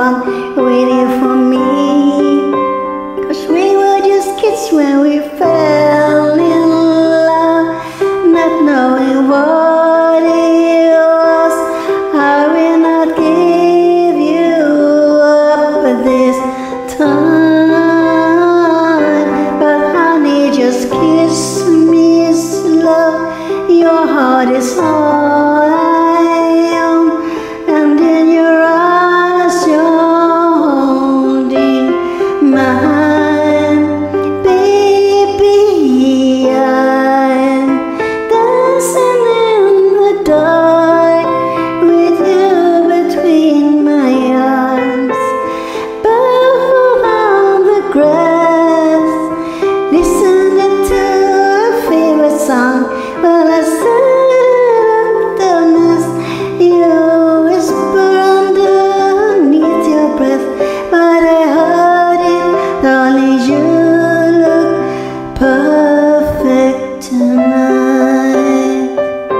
around waiting for me. 'Cause we were just kids when we fell in love, not knowing what it was. I will not give you up this time, but honey, just kiss me slow. Your heart is all I own, and in your eyes you're holding mine. Baby, I'm dancing in the dark with you between my arms, barefoot on the grass, listening to a favorite song. Well, I said darkness, you whisper underneath your breath, but I heard it, darling, you look perfect tonight.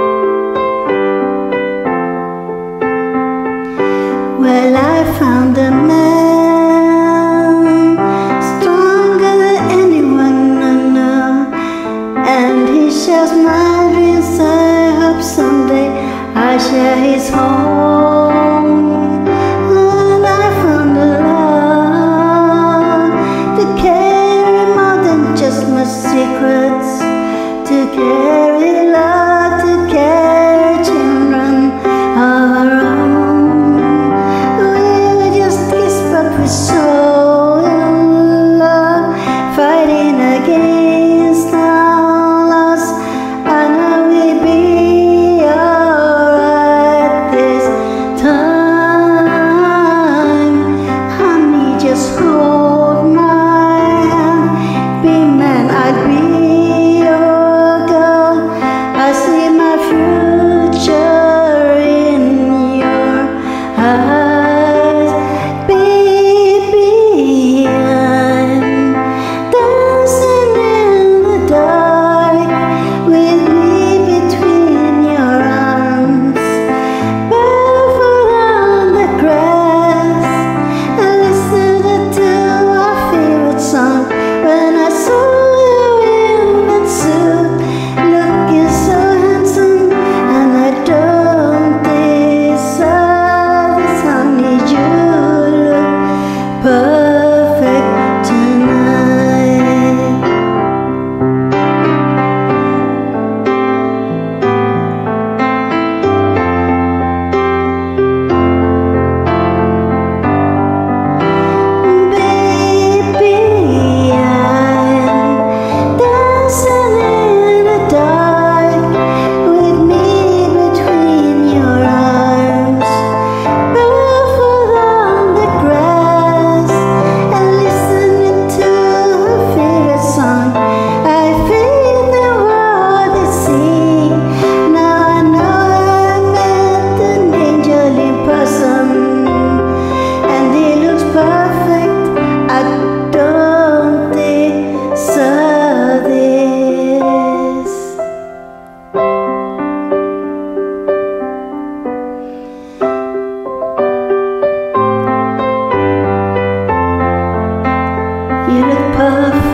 Well, I found a man stronger than anyone I know, and he shares my dreams. I hope someday I share his home. And I found a love to carry more than just my secrets, to carry love, to carry children of our own. We were just kids, but we're so in love, fighting against our loss. I know we'll be alright this time. Honey, just hold my hand. Be man, I'll be your girl. I see my future in your eyes. Baby, I'm dancing in the dark with me between your arms, barefoot on the grass, and listening to our favorite song. When I saw you in that suit, looking so handsome, and I don't deserve this, honey, you look perfect tonight. Baby, I'm dancing in the dark with me between your arms, barefoot on the grass, and listening to a favorite song. I feel the world is seen. Now I know I met an angel in person, and he looks perfect. I don't deserve this. You look perfect.